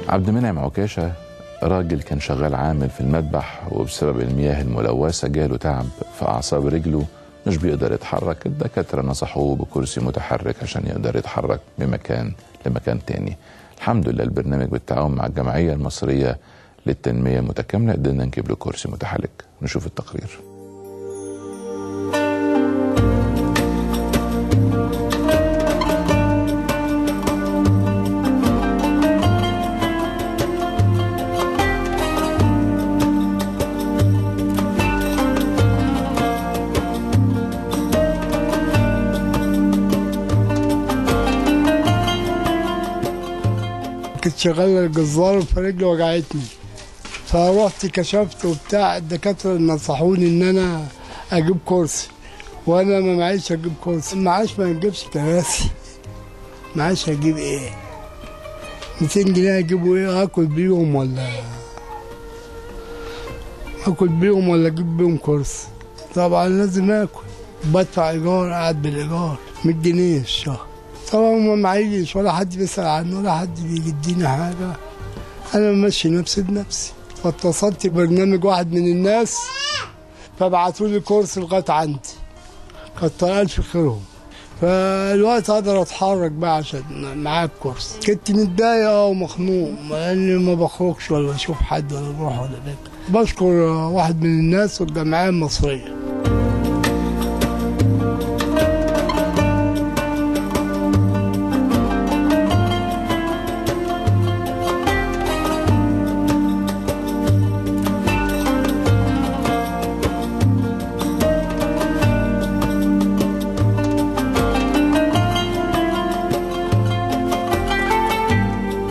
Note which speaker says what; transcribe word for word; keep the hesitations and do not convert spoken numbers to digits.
Speaker 1: عبد المنعم عكاشة راجل كان شغال عامل في المذبح، وبسبب المياه الملوثة جاله تعب في أعصاب رجله، مش بيقدر يتحرك. الدكاترة نصحوه بكرسي متحرك عشان يقدر يتحرك من مكان لمكان تاني. الحمد لله البرنامج بالتعاون مع الجمعية المصرية للتنمية المتكاملة قدرنا نجيب له كرسي متحرك. نشوف التقرير.
Speaker 2: كنت شغال جزار فرجلي وجعتني، فروحت كشفت وبتاع. الدكاتره نصحوني ان انا اجيب كرسي، وانا ما معيش اجيب كرسي. معاش ما نجيبش كراسي، معاش اجيب ايه؟ ميتين جنيه اجيبوا ايه؟ اكل بيهم ولا اكل بيهم ولا اجيب بيهم كرسي؟ طبعا لازم اكل. بدفع ايجار، قاعد بالايجار مية جنيه الشهر. طبعا ما معيش ولا حد بيسأل عني ولا حد بيجي يديني حاجة. أنا ماشي نفسي بنفسي. فاتصلت ببرنامج واحد من الناس فبعتوا لي كورس لغاية عندي، كتر ألف خيرهم. فالوقت أقدر أتحرك بقى عشان معايا الكورس. كنت متضايق ومخنوق لأني ما بخرجش ولا بشوف حد ولا بروح ولا باجي. بشكر واحد من الناس والجمعية المصرية.